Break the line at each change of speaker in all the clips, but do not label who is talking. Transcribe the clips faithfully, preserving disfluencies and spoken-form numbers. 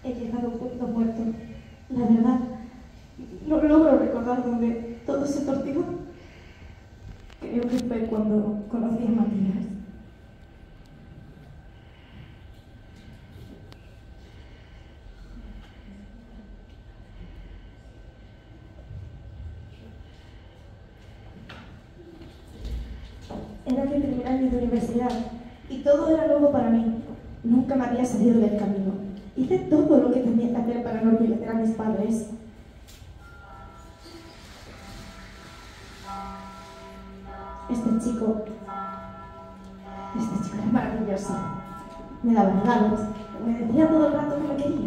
He llegado a un punto muerto. La verdad, no logro recordar dónde todo se torció. Creo que fue cuando conocí a Matías. Era mi primer año de universidad y todo era nuevo para mí. Nunca me había salido del camino. Hice todo lo que tenía que hacer para no enorgullecer a mis padres. Este chico... Este chico era maravilloso. Me daba regalos, me decía todo el rato que me quería.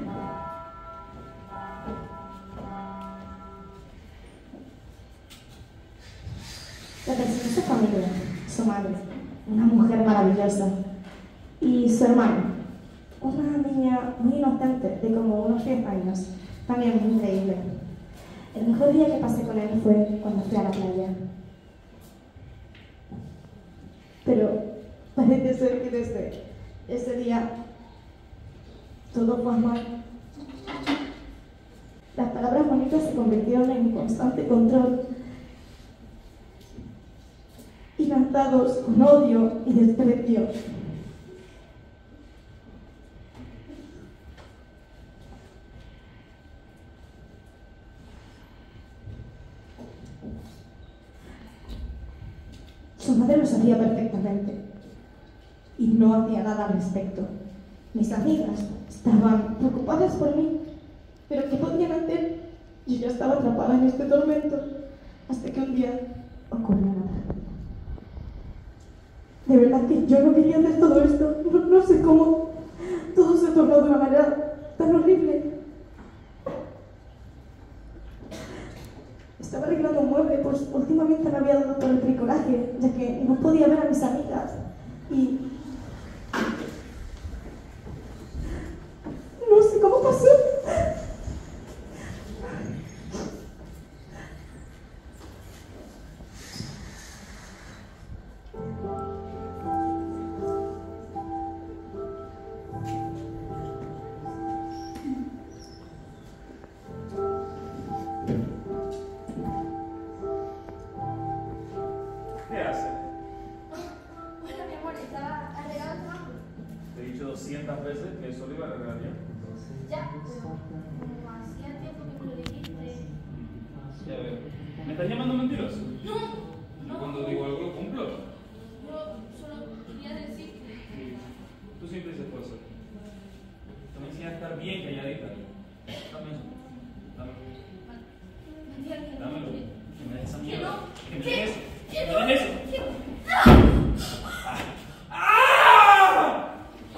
La presentó su familia, su madre, una mujer maravillosa, y su hermano, una niña muy inocente, de como unos diez años, también muy increíble. El mejor día que pasé con él fue cuando fui a la playa. Pero parece ser que desde ese día todo fue mal. Las palabras bonitas se convirtieron en constante control, y cantados con odio y desprecio. Su madre lo sabía perfectamente y no hacía nada al respecto. Mis amigas estaban preocupadas por mí, pero ¿qué podían hacer? Yo ya estaba atrapada en este tormento hasta que un día ocurrió nada. De verdad que yo no quería hacer todo esto. No, no sé cómo. Todo se tornó de una manera tan horrible. Estaba arreglando un mueble, pues últimamente me había dado por el bricolaje, ya que no podía ver a mis amigas. Y... no sé cómo pasó.
¿Qué hace?
Bueno, mi amor, estaba arreglando el trabajo.
Te he dicho doscientas veces que eso lo iba a arreglar yo.
Ya, pero como hacía tiempo que me lo dijiste.
Ya veo. ¿Me estás llamando mentiroso?
No,
Yo
no.
cuando digo algo lo cumplo.
Yo solo quería decirte.
Sí. Tú siempre dices cosas. Tú me enseñas a estar bien calladita. Dame eso. Dámelo.
Matías, que no.
Dámelo. Que me des esa
Que
mierda.
no.
Que me
Que-
des eso.
que
Que
no.
me des eso.
Que-
¡Ah! ¡Ah!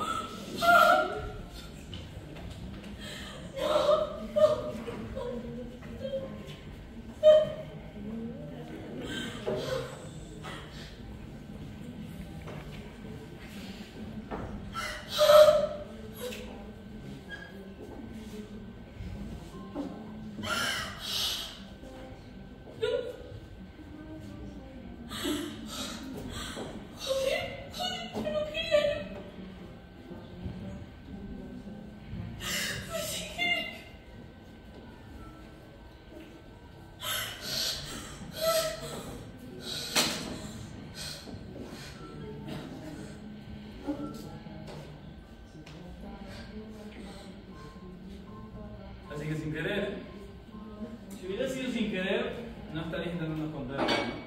Así que sin querer, si hubiera sido sin querer, no estarías intentando esconderlo, ¿no?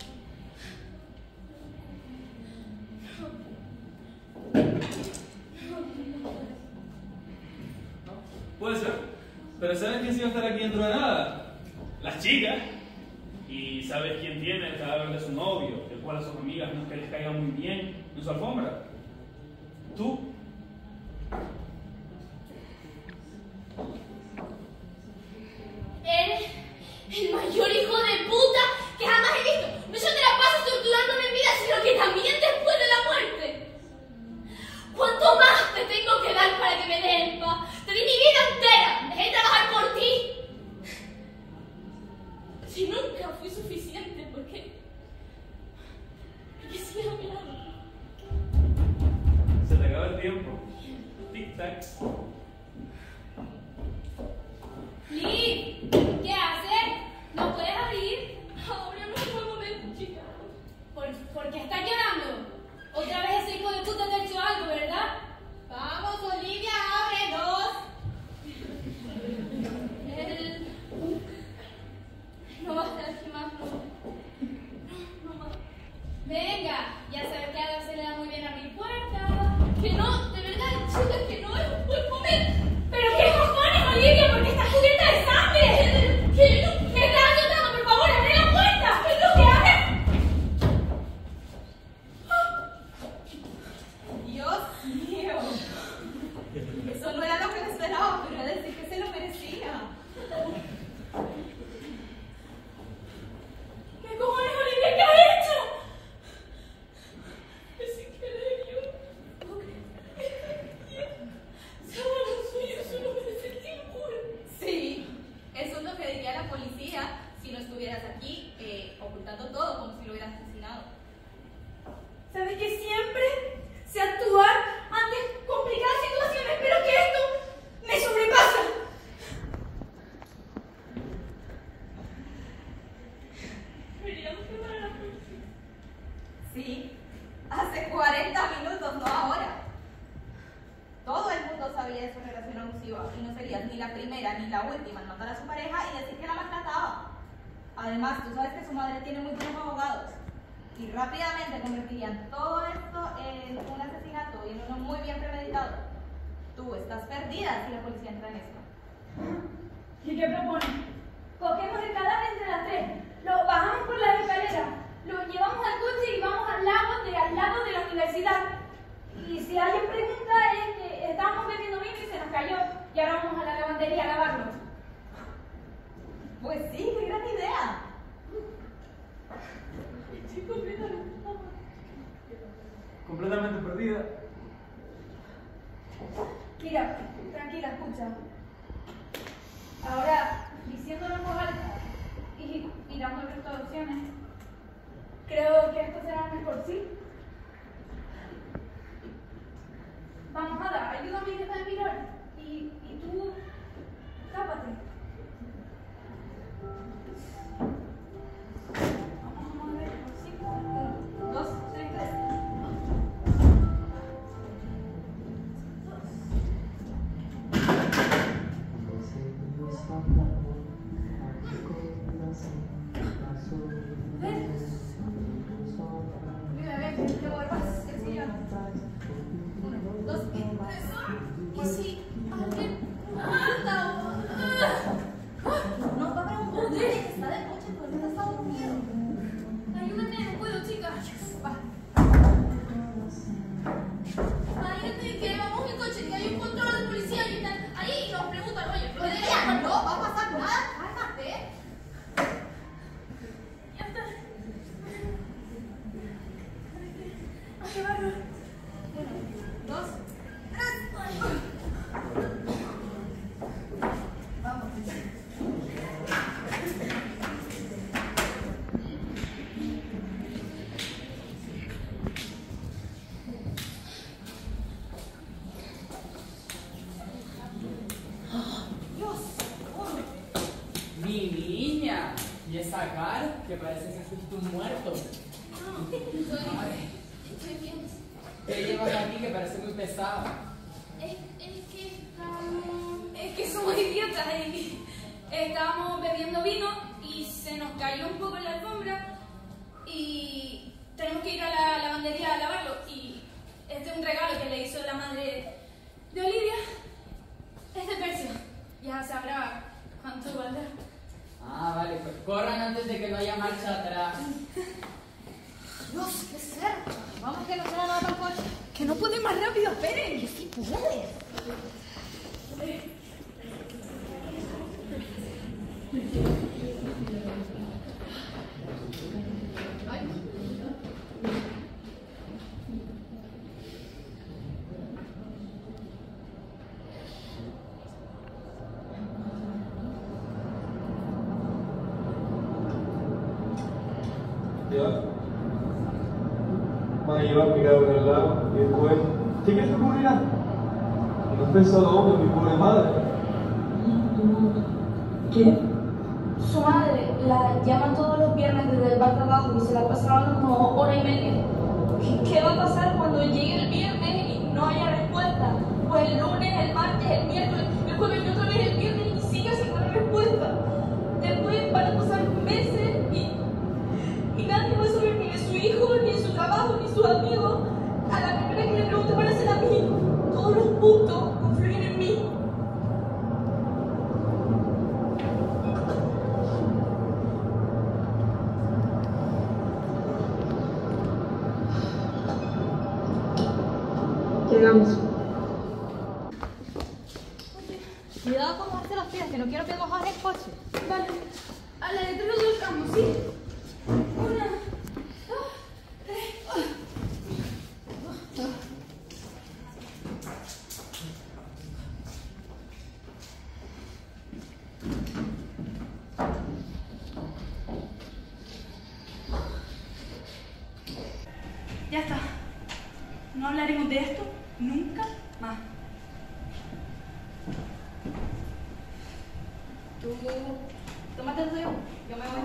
Puede ser, pero ¿sabes quién sí va a estar aquí dentro de nada? Las chicas. Y ¿sabes quién tiene el cadáver de su novio, el cual a sus amigas no es que les caiga muy bien en su alfombra? Tú.
Eres el mayor hijo de puta que jamás he visto. No solo te la pasas torturándome en vida, sino que también después de la muerte. ¿Cuánto más te tengo que dar para que me des en paz? Te di mi vida entera. Dejé de trabajar por ti. Si nunca fui suficiente, ¿por qué? ¿Por qué sigues a mi lado?
Se te acaba el tiempo. Tic tac.
serías ni la primera ni la última en matar a su pareja y decir que la maltrataba. Además, tú sabes que su madre tiene muy buenos abogados y rápidamente convertirían todo esto en un asesinato y en uno muy bien premeditado. Tú estás perdida si la policía entra en esto.
¿Y qué propone? Cogemos el cadáver entre las tres, lo bajamos por las escaleras, lo llevamos al coche y vamos al lago de, al lago de la universidad. Y si alguien pregunta es que estábamos bebiendo vino y se nos cayó y ahora vamos a la lavandería a lavarlo.
Pues sí, qué gran idea.
Estoy completamente...
Completamente perdida.
Mira, tranquila, escucha. Ahora, diciéndolo en voz alta y, y dando el resto de opciones, creo que esto será mejor, ¿sí? Vamos, Ada, ayúdame a dejar de mirar. Y, y tú, tápate. Vamos a ver, sí.
Un, dos, tres, tres.
Mira, ven, te voy más, el sillón.
Uno, dos, tres.
¿Y si alguien mata o...?
No va a haber un poder que está de noche, pero no está durmiendo.
Ayúdame, no puedo, chica.
Va.
Imagínate que vamos en coche, que hay un control de policía y están ahí y nos preguntan, oye, ¿pero de
Ya, no va a pasar nada, cálmate.
Ya está.
¿A qué barro?
Dos, tres. Vamos.
Mi niña, y esa cara que parece que fuiste un muerto.
No, estoy, estoy bien.
¿Qué llevas aquí que parece muy pesada?
Es, es que estamos... Es que somos idiotas y estábamos bebiendo vino y se nos cayó un poco en la alfombra y tenemos que ir a la lavandería a lavarlo y este es un regalo que le hizo la madre de Olivia. Es de Persia. Ya sabrá cuánto valdrá.
Ah, vale, pues corran antes de que no haya marcha atrás.
Dios, qué cerca. Vamos que no se va a lavar el coche.
Que no puede más rápido, esperen.
Que sí puedes.
Ya. Me iba a mirar en el lado y después, ¿qué crees que ocurrirá? Que no he pensado aún en mi pobre madre.
¿Qué? Su madre la llaman todos los viernes desde el bar de abajo y se la pasa hablando como hora y media. ¿Qué, ¿Qué va a pasar cuando llegue el viernes y no haya respuesta? Pues el lunes, el martes, el miércoles, el jueves y otra vez el viernes y sigue sin dar respuesta. Después van a pasar meses y, y nadie va a saber ni de su hijo, ni de su trabajo, ni sus amigos. A la primera que le pregunte van a ser a mí. Todos los puntos confluyen en mí. Llegamos.
Cuidado con mojarte los pies, que no quiero que mojes el coche.
Vale, a la letra lo buscamos, ¿sí? Una, dos, tres. Ya está. No hablaremos de esto nunca más.
Tú, tómate el tuyo, yo me voy.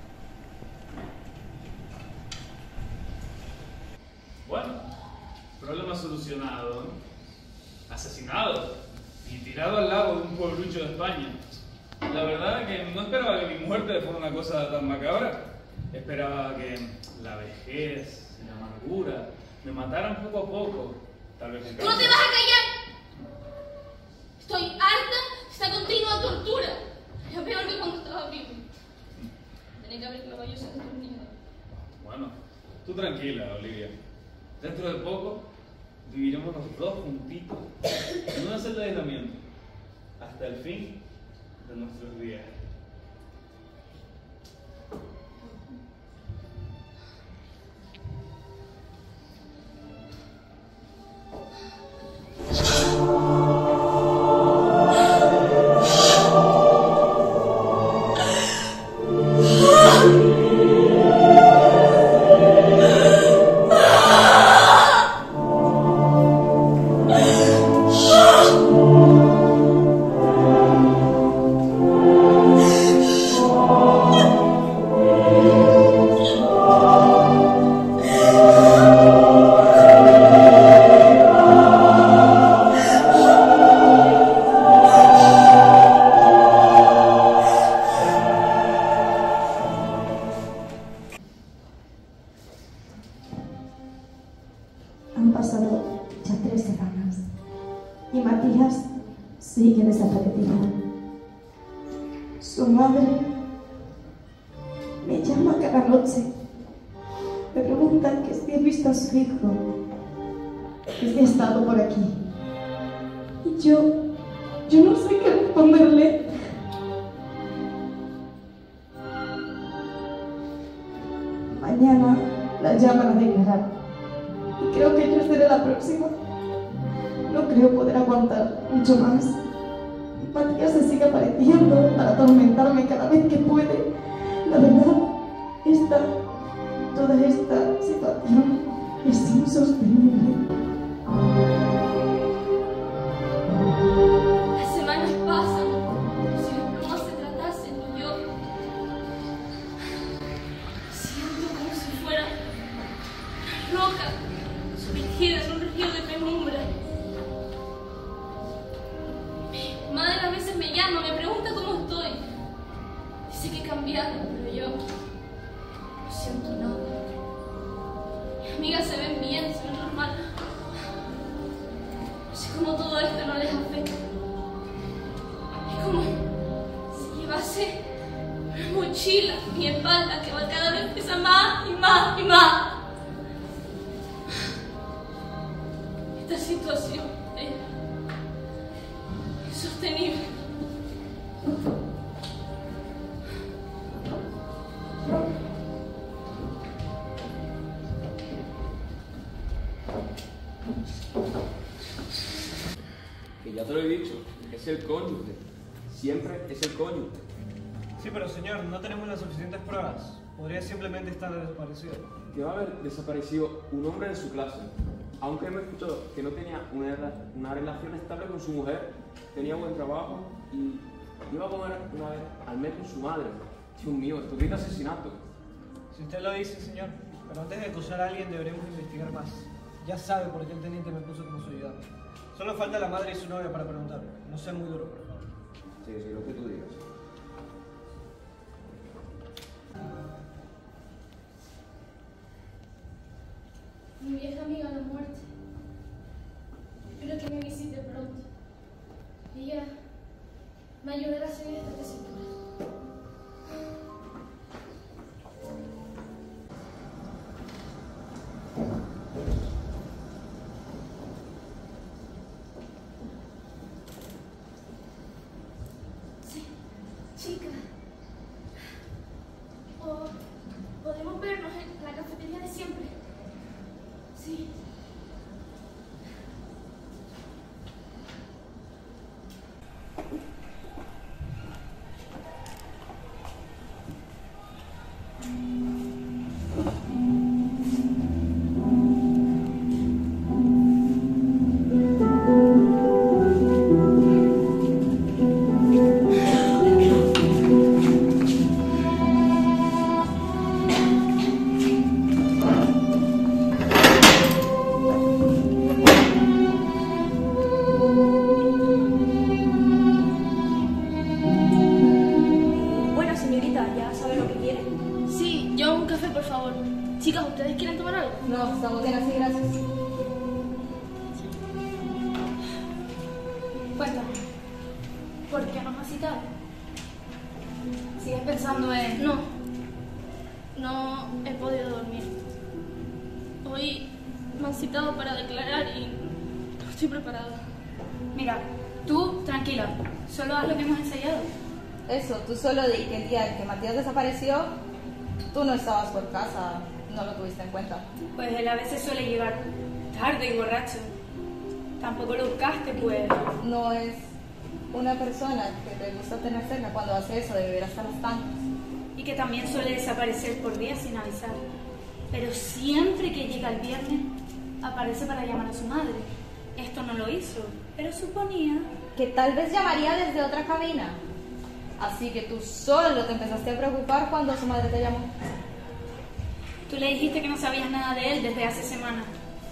Bueno, pero problema solucionado, ¿no? Asesinado y tirado al lago de un pueblucho de España. La verdad que no esperaba que mi muerte fuera una cosa tan macabra. Esperaba que la vejez y la amargura me mataran poco a poco. Tal vez
¡Tú no te vas a callar! Estoy harta de esta continua tortura. Es peor que cuando estaba vivo. Tenía que haber clavado yo ese destornillador.
Bueno, tú tranquila, Olivia. Dentro de poco viviremos los dos juntitos en una celda de aislamiento hasta el fin de nuestros días.
Han pasado ya tres semanas y Matías sigue desaparecido. Su madre me llama cada noche. Me pregunta que si he visto a su hijo, que si ha estado por aquí. Y yo, yo no sé qué responderle. Mañana la llaman a declarar. Y creo que yo seré la próxima. No creo poder aguantar mucho más. Matías se sigue apareciendo para atormentarme cada vez que puede. La verdad, esta, toda esta situación es insostenible.
Las semanas pasan, como si el problema se tratase de yo. Siento como si fuera roca sumergida en un río de penumbra. Mi madre a veces me llama, me pregunta cómo estoy. Dice que he cambiado, pero yo no siento nada. Mis amigas se ven bien, se ven normal. No sé cómo todo esto no les afecta. Es como si llevase una mochila en mi espalda que va cada vez pesa más y más y más. Esta situación es insostenible.
Que ya te lo he dicho, es el cónyuge. Siempre es el cónyuge.
Sí, pero señor, no tenemos las suficientes pruebas. Podría simplemente estar desaparecido.
Que va a haber desaparecido un hombre de su clase. Aunque me escuchó que no tenía una, una relación estable con su mujer, tenía buen trabajo y iba a comer una vez al mes con su madre. Dios mío, esto grita asesinato.
Si usted lo dice, señor, pero antes de acusar a alguien deberemos investigar más. Ya sabe por qué el teniente me puso como su ayudante. Solo falta la madre y su novia para preguntarle. No sea muy duro, por favor.
Sí, sí, lo que tú digas.
Mi vieja amiga la muerte. Espero que me visite pronto. Ella me ayudará a seguir esta tesitura. Sí, chica. O podemos vernos en la cafetería de siempre. Sí. por favor. Chicas, ¿ustedes quieren tomar algo?
No, estamos bien así, gracias.
Cuéntame, ¿por qué no me has citado? ¿Sigues pensando en...?
No, no he podido dormir. Hoy me han citado para declarar y no estoy preparada.
Mira, tú, tranquila, solo haz lo que hemos ensayado.
Eso, tú solo di que el día en que Matías desapareció, tú no estabas por casa, no lo tuviste en cuenta.
Pues él a veces suele llegar tarde y borracho. Tampoco lo buscaste, pues...
No es una persona que te gusta tener cerca cuando hace eso de beber hasta las tantas.
Y que también suele desaparecer por días sin avisar. Pero siempre que llega el viernes, aparece para llamar a su madre. Esto no lo hizo, pero suponía...
Que tal vez llamaría desde otra cabina. Así que tú solo te empezaste a preocupar cuando su madre te llamó.
Tú le dijiste que no sabías nada de él desde hace semanas.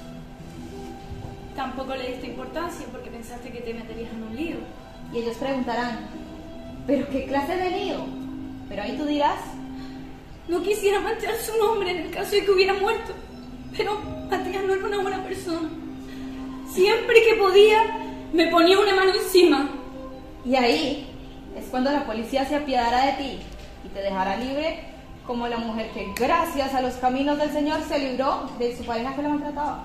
Tampoco le diste importancia porque pensaste que te meterías en un lío.
Y ellos preguntarán, ¿pero qué clase de lío? Pero ahí tú dirás...
No quisiera manchar su nombre en el caso de que hubiera muerto. Pero Matías no era una buena persona. Siempre que podía, me ponía una mano encima.
Y ahí es cuando la policía se apiadará de ti y te dejará libre como la mujer que gracias a los caminos del Señor se libró de su pareja que la maltrataba.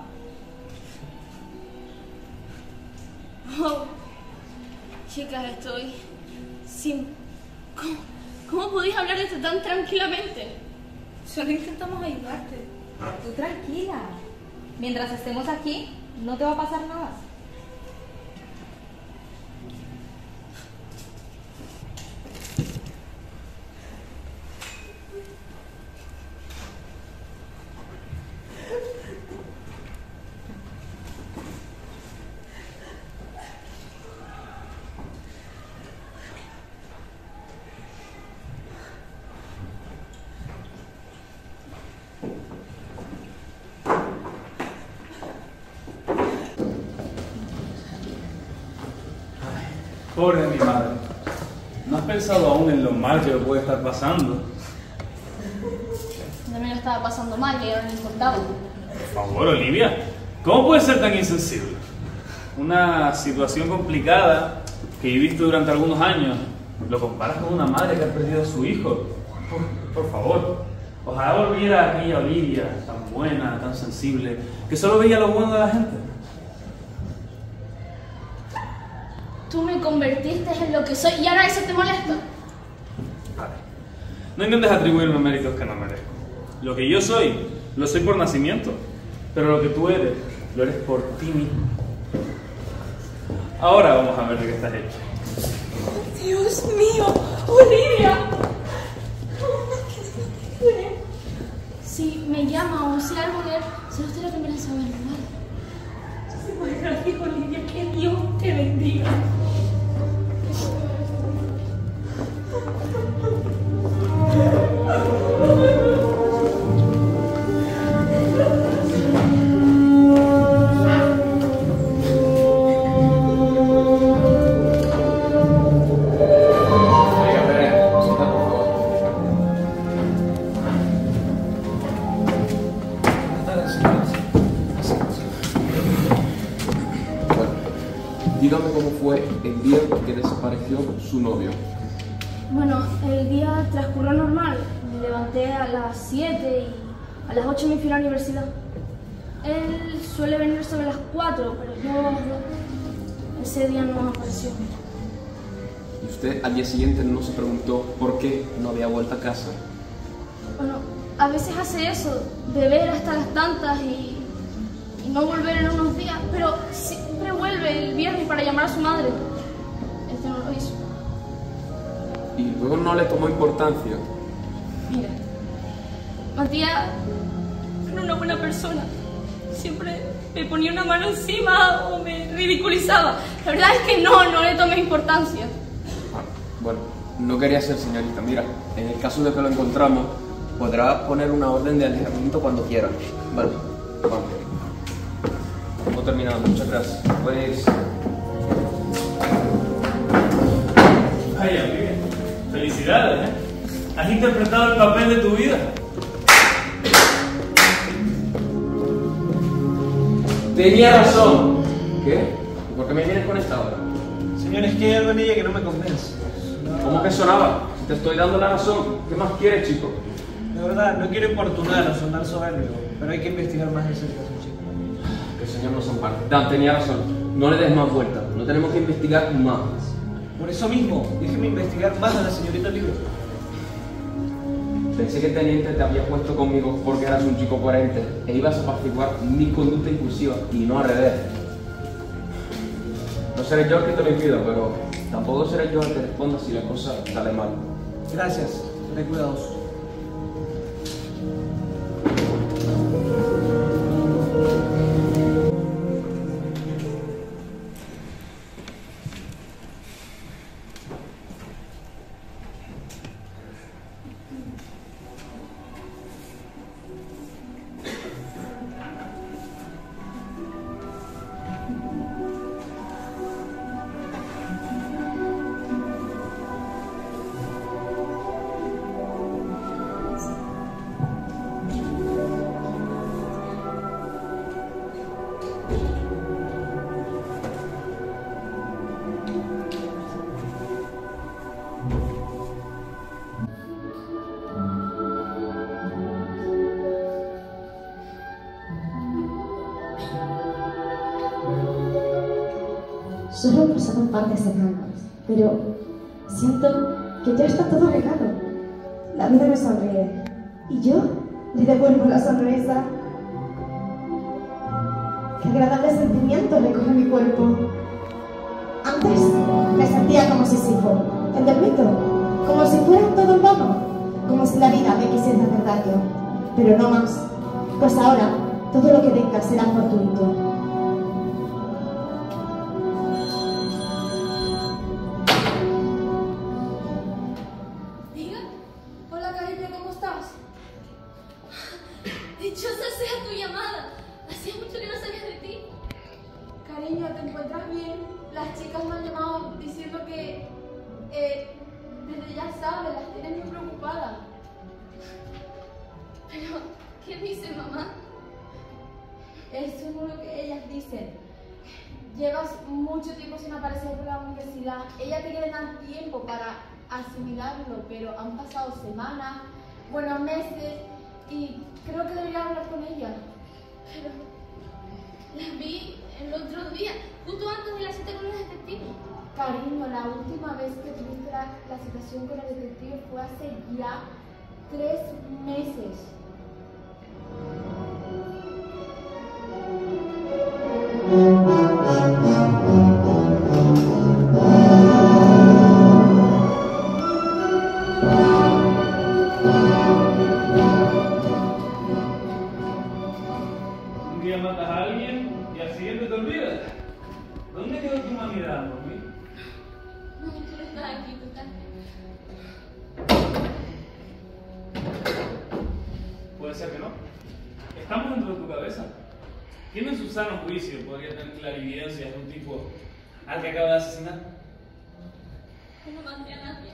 Oh, chicas, estoy sin... ¿Cómo, ¿Cómo podéis hablar de esto tan tranquilamente?
Solo intentamos ayudarte.
Tú tranquila. Mientras estemos aquí, no te va a pasar nada.
Pobre de mi madre. ¿No has pensado aún en lo mal que le puede estar pasando?
También lo estaba pasando mal, que ya no le importaba.
Por favor, Olivia, ¿cómo puedes ser tan insensible? Una situación complicada que viviste durante algunos años, lo comparas con una madre que ha perdido a su hijo. Por, por favor, ojalá volviera aquella Olivia tan buena, tan sensible, que solo veía lo bueno de la gente.
Tú me convertiste en lo que soy y ahora eso te molesta.
Vale. No intentes atribuirme méritos que no merezco. Lo que yo soy, lo soy por nacimiento, pero lo que tú eres, lo eres por ti mismo. Ahora vamos a ver de qué estás hecho.
Dios mío, Olivia. Si me llama o si algo de él, será usted la primera en saberlo, ¿vale?
Pues gracias, Olivia, que Dios te bendiga.
Dígame cómo fue el día que desapareció su novio.
Bueno, el día transcurrió normal. Me levanté a las siete y a las ocho me fui a la universidad. Él suele venir sobre las cuatro, pero yo ese día no apareció.
¿Y usted al día siguiente no se preguntó por qué no había vuelto a casa?
Bueno, a veces hace eso, beber hasta las tantas y, y no volver en unos días, pero siempre vuelve el viernes para llamar a su madre. Este no lo hizo.
¿Y luego no le tomó importancia?
Mira, Matías era una buena persona. Siempre me ponía una mano encima o me ridiculizaba. La verdad es que no, no le tomé importancia.
Ah, bueno, no quería ser señorita. Mira, en el caso de que lo encontramos, podrá poner una orden de alejamiento cuando quiera. Vale, vamos. Hemos terminado, muchas gracias. Pues...
Vaya, Olivia, felicidades, ¿eh? Has interpretado el papel de tu vida.
Tenía razón. ¿Qué? ¿Y por qué me vienes con esta hora?
Señor, es que hay algo en ella que no me convence.
¿Cómo que sonaba? Si te estoy dando la razón, ¿qué más quieres, chico?
De verdad, no quiero importunar o sonar soberbio, pero hay que investigar más de cerca a su chico.
Que el señor nos ampare. Dan, tenía razón. No le des más vueltas. No tenemos que investigar más.
Por eso mismo, déjeme investigar más a la señorita Olivia.
Pensé que el teniente te había puesto conmigo porque eras un chico coherente e ibas a apaciguar mi conducta impulsiva y no al revés. No seré yo el que te lo impida, pero tampoco seré yo el que responda si la cosa sale mal.
Gracias, seré cuidadoso.
Solo pasaron partes cercanas, pero siento que ya está todo arreglado. La vida me sonríe y yo le devuelvo la sonrisa. Qué agradable sentimiento recorre mi cuerpo. Antes me sentía como Sísifo, el del mito, como si fuera todo en vano, como si la vida me quisiera hacer daño, pero no más, pues ahora todo lo que venga será fortuito.
Dichosa sea tu llamada. Hacía mucho que no sabías de ti.
Cariño, ¿te encuentras bien? Las chicas me han llamado diciendo que eh, desde ya sabes, las tienes muy preocupadas.
Pero, ¿qué dice mamá?
Eso no es lo que ellas dicen. Llevas mucho tiempo sin aparecer por la universidad. Ella te quiere dar tiempo para asimilarlo, pero han pasado semanas, bueno, meses, y creo que debería hablar con ella.
Pero la vi el otro día, justo antes de la cita con el detective.
Cariño, la última vez que tuviste la, la situación con el detective fue hace ya tres meses.
Un día matas a alguien y al siguiente te olvidas. ¿Dónde quedó tu humanidad, por mí?
No, tú no estás aquí, tú estás.
Puede ser que no. Estamos dentro de tu cabeza. ¿Quién en su sano juicio podría tener clarividencia de un tipo al que acaba de asesinar?
Yo no maté a nadie.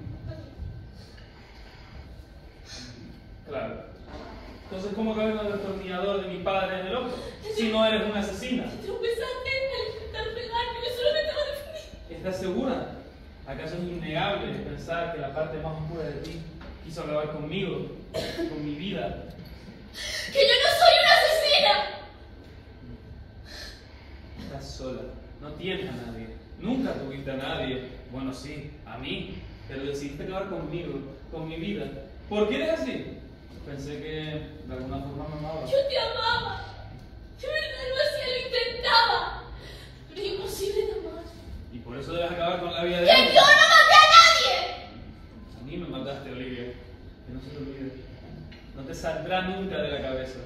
Claro. Entonces, ¿cómo cabe con el destornillador de mi padre en el ojo? Si no eres una asesina.
Tropezaste al intentar pegarme, yo solo me estaba defendiendo.
¿Estás segura? ¿Acaso es innegable pensar que la parte más oscura de ti quiso acabar conmigo, con mi vida?
¡Que yo no soy una asesina!
Estás sola, no tienes a nadie, nunca tuviste a nadie. Bueno, sí, a mí, pero decidiste acabar conmigo, con mi vida. ¿Por qué eres así? Pensé que de alguna forma me amabas.
Yo te amaba. De verdad lo hacía, lo intentaba. Pero es imposible de amar.
Y por eso debes acabar con la vida de
¡Que
alguien.
yo no maté a nadie!
A mí me mataste, Olivia. Que no se te olvide. No te saldrá nunca de la cabeza.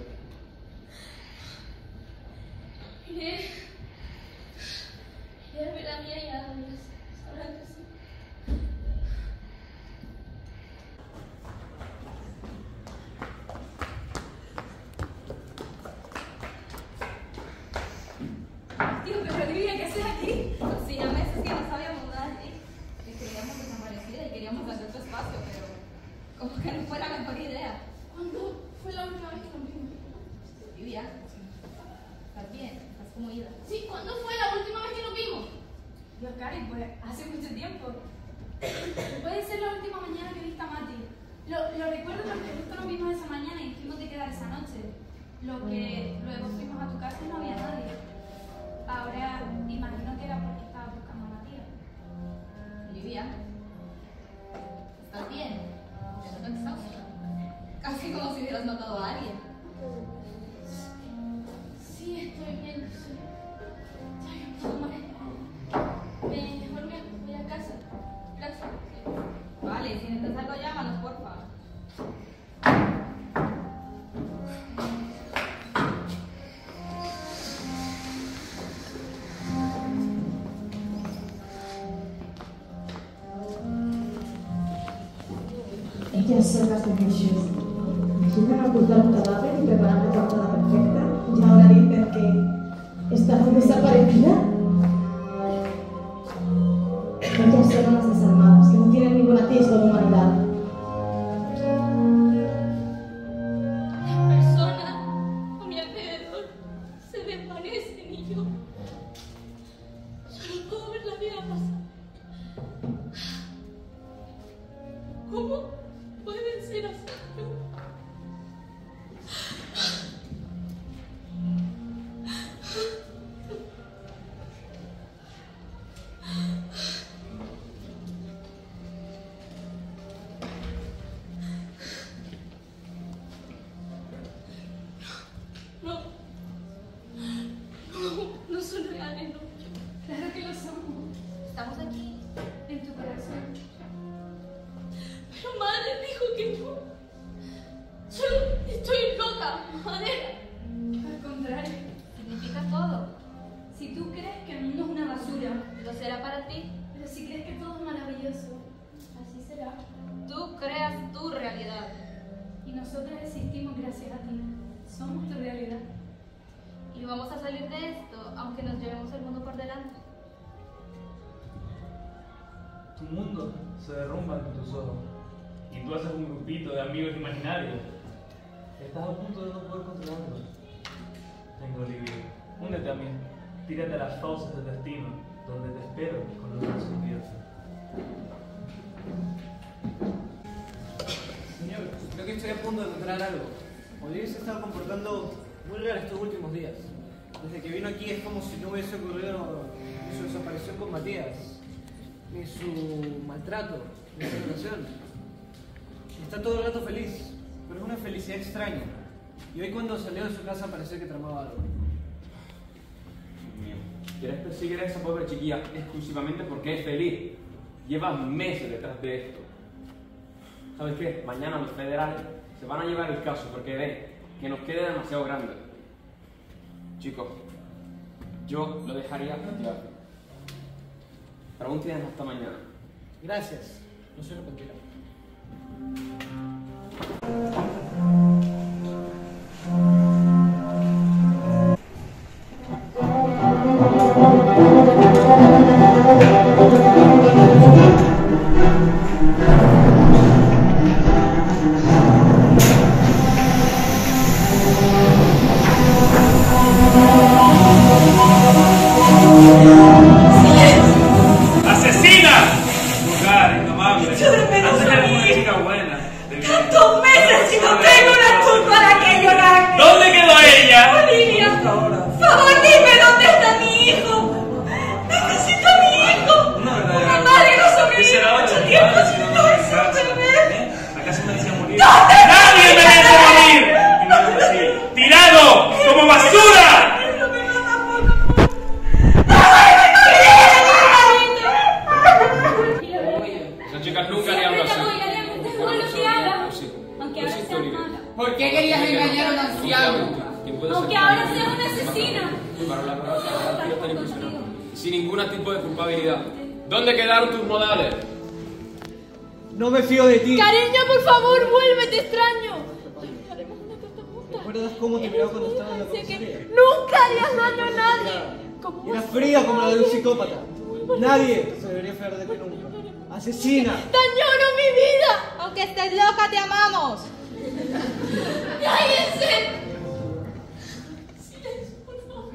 Iré. Iré a ver a mía y a Douglas. Sabrán que sí.
Tío, pero Olivia, ¿qué haces aquí? Sí, ya meses que no sabíamos nada de ti. Te creíamos desaparecida y queríamos hacer tu espacio, pero como que no fue la mejor idea.
¿Cuándo fue la última vez que nos vimos?
Olivia, ¿estás bien?
Lo que luego fuimos a tu casa y no había nadie. Ahora imagino que era porque estaba buscando a Matías.
Olivia, ¿estás bien? Te noto exhausta. Casi como si hubieras matado a alguien.
Sí, estoy bien. Sí. Estoy un poco mal. Mejor me voy a casa. Gracias.
Vale, si necesitas algo, llámanos, porfa.
Ellas son las mujeres. Imaginan ocultar un cadáver y preparar la tortura perfecta. Y ahora dicen que estamos desaparecida. Ellas son las desarmadas, que no tienen ningún atisbo de humanidad.
Las personas a mi alrededor se desvanecen y yo solo puedo ver la vida pasar. ¿Cómo pueden ser así? No, no, no son reales, no.
Claro que lo somos.
Estamos aquí.
En tu corazón.
Pero madre dijo que no. Yo estoy loca, madre.
Al contrario,
Significa todo.
si tú crees que el mundo es una basura,
Lo será para ti.
pero si crees que todo es maravilloso, así será.
Tú creas tu realidad.
Y nosotros existimos gracias a ti. Somos tu realidad.
Y vamos a salir de esto, aunque nos llevemos el mundo por delante.
Tu mundo se derrumba ante tus ojos.
Y tú haces un grupito de amigos imaginarios.
Estás a punto de no poder controlarlo.
Tengo Olivia. Únete a mí. Tírate a las fauces del destino, donde te espero con los brazos abiertos.
Señor, creo que estoy a punto de encontrar algo. Olivia se ha estado comportando muy raro estos últimos días. Desde que vino aquí es como si no hubiese ocurrido ni su desaparición con Matías, ni su maltrato, ni su relación. Está todo el rato feliz, pero es una felicidad extraña. Y hoy cuando salió de su casa parecía que tramaba algo.
Dios mío, ¿quieres perseguir a esa pobre chiquilla exclusivamente porque es feliz? Lleva meses detrás de esto. ¿Sabes qué? Mañana los federales se van a llevar el caso porque ven que nos queda demasiado grande. Chicos, yo lo dejaría retirado. Pero aún tienes hasta mañana.
Gracias, no se arrepentirá.
¡Asesina! Vulgar, indomable.
Echo de menos
Antes
a
era
mí.
una chica buena. de bien.
¡Tantos meses y no tengo una culpa de aquello, Nagel!
¿Dónde quedó ella?
Olivia, por favor, dime dónde está mi hijo. Necesito a mi hijo.
Una
Una
verdadera.
madre no
¿Qué
sobrevive
será
mucho
de
tiempo
madre si
sin
no
todo
me
ese
descansa?
bebé.
¿Eh? ¿Acaso merecía morir?
¿Dónde está
¡Nadie
mi
merece
bebé?
morir! Y no es así. ¡Tirado! ¡Como basura!
Eso me mata poco. ¡Ay,
Esas chicas nunca harían algo así.
Siempre te apoyaremos, te juro que hagas.
Sí.
Aunque
Lo
ahora
siento,
seas
Olivia.
mala.
¿Por qué querías engañar a un anciano?
¿Quién puede ser
Aunque
culpable?
ahora seas una asesina.
Para la verdad,
Todo
la
está
tan
contigo.
impresionante. Sin ningún tipo de culpabilidad. ¿Dónde quedaron tus modales?
No me fío de ti.
Cariño, por favor, vuelve, te extraño. Haremos una torta juntas.
¿Recuerdas cómo te miraba cuando estaba en la
Sé que
comisaría?
nunca harías daño a nadie. Como
Era fría como la de un psicópata. Nadie se debería fiar de ti nunca. ¡Asesina!
dañaron mi vida.
Aunque estés loca, te amamos.
¡Cállense! Silencio, por favor.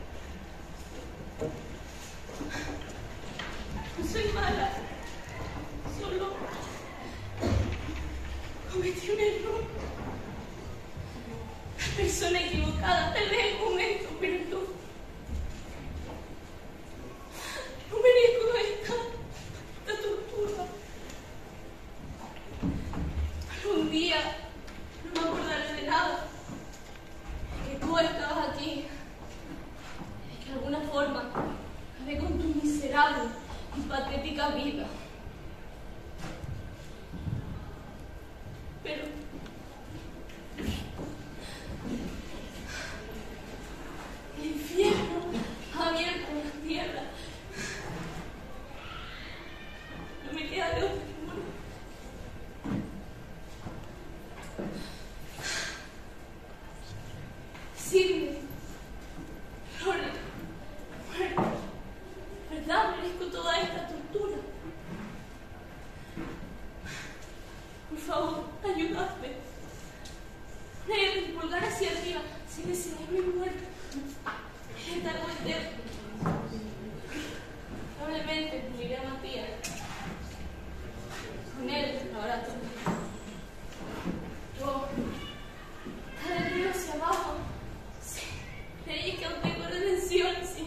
No soy mala. solo. Cometí un error. La persona equivocada, tal vez el momento, pero no. No merezco esta, esta tortura. Algún día no me acordaré de nada. Que tú estabas aquí. De que de alguna forma acabé con tu miserable y patética vida. Pero el infierno ha abierto la tierra. No me queda de otra que morir. Sirve, Lore, muerte. ¿Verdad? Merezco toda esta tortura. Por favor, ayúdame. Lee el pulgar hacia arriba si deseas mi muerte. Es algo eterno. Probablemente moriré a Matías. Con él ahora todo. Yo, cada río hacia abajo, sí, creí que aún tengo redención, sí.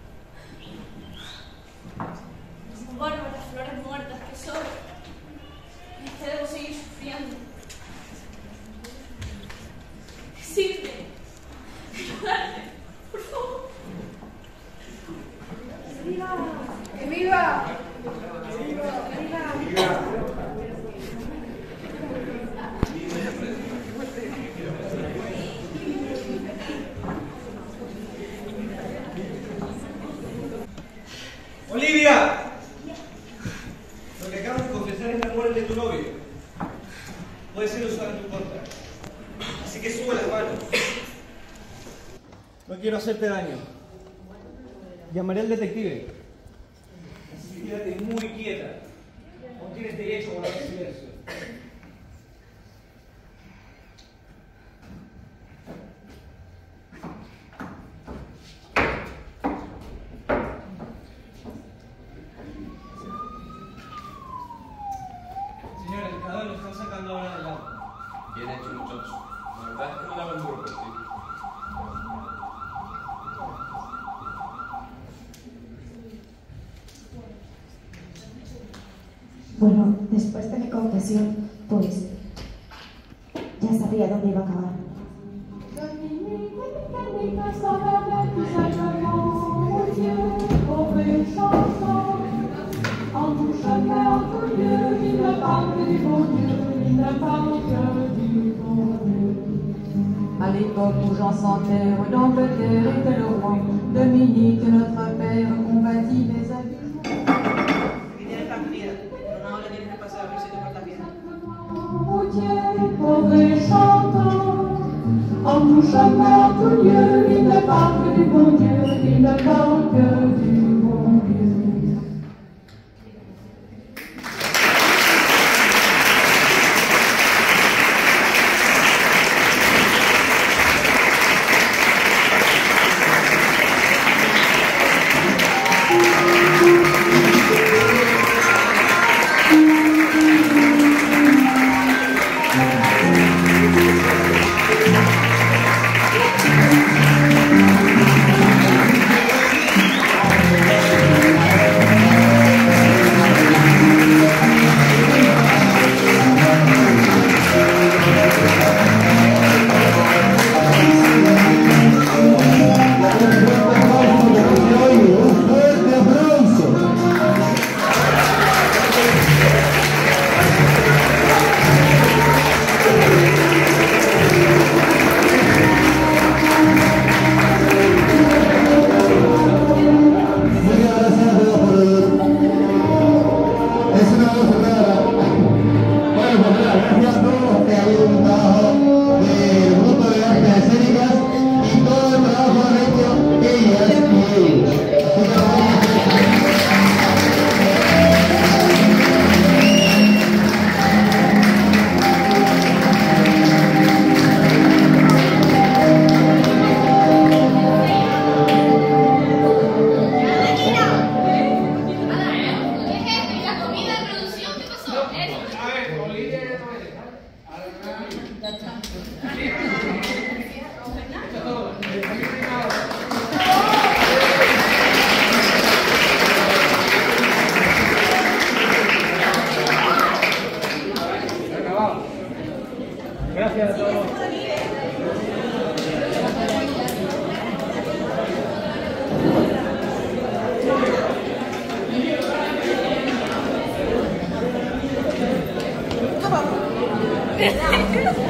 Son bárbaras flores muertas que soy. Es que debo seguir sufriendo. Decirme, ayudarme, por favor.
¡Que viva! ¡Que viva! ¡Que viva! ¡Que viva!
¡Olivia! Lo que acabas de confesar es la muerte de tu novio. Puede ser usado en tu contra. Así que sube las manos. No quiero hacerte daño. Llamaré al detective. Así que quédate muy quieta. No tienes derecho a guardar silencio. Señora, el cadáver lo están sacando ahora del agua.
Bien hecho, muchacho. La verdad es que me da buen por ti.
Bueno, después de mi confesión, pues ya sabía dónde iba a acabar.
À l'époque où Jean sans terre d'Angleterre était le roi, Dominique, notre père, combattit les abus. Pauvre chantant, en touchant à tout lieu, il ne parle que du bon Dieu, il ne parle que du bon Dieu.
verdad.